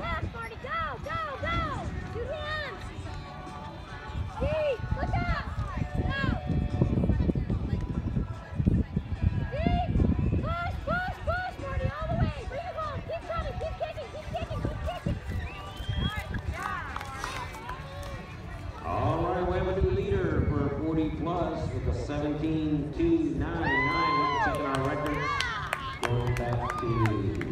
Pass, Marty, go, go, go! Two hands! Steve, look up! Go! Steve, push, push, push, Marty, all the way! Bring it home! Keep coming, keep kicking, keep kicking, keep kicking! All right, we have a new leader for 40 plus with a 17.299. We're checking our records. Going back to